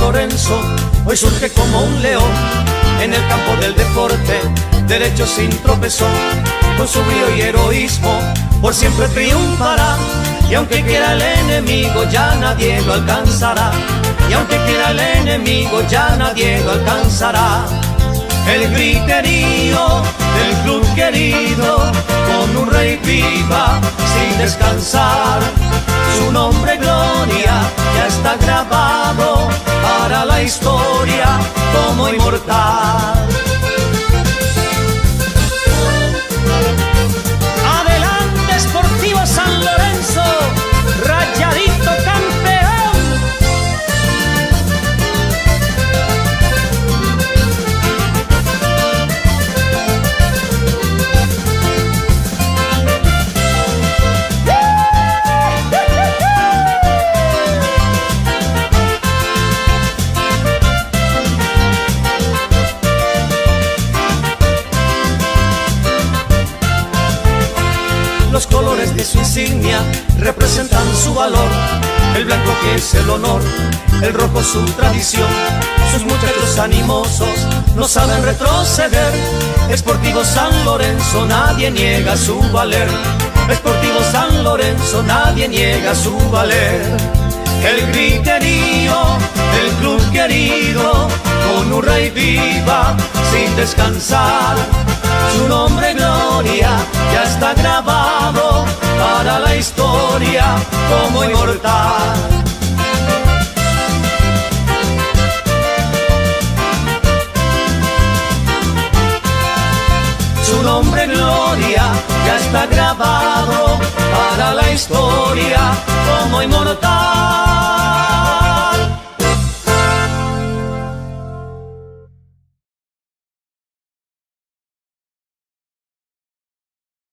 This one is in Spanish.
Lorenzo hoy surge como un león en el campo del deporte, derecho sin tropezón. Con su brío y heroísmo por siempre triunfará, y aunque quiera el enemigo ya nadie lo alcanzará, y aunque quiera el enemigo ya nadie lo alcanzará. El griterío del club querido, con un rey viva sin descansar. Su nombre gloria ya está grabado para la historia como inmortal. Adelante Sportivo San Lorenzo, rayadito campeón. Los colores de su insignia representan su valor, el blanco que es el honor, el rojo su tradición. Sus muchachos animosos no saben retroceder. Sportivo San Lorenzo nadie niega su valer. Sportivo San Lorenzo nadie niega su valer. El griterío del club querido, con un rey viva sin descansar. Su nombre gloria ya está grabado para la historia como inmortal. Su nombre gloria ya está grabado para la historia como inmortal.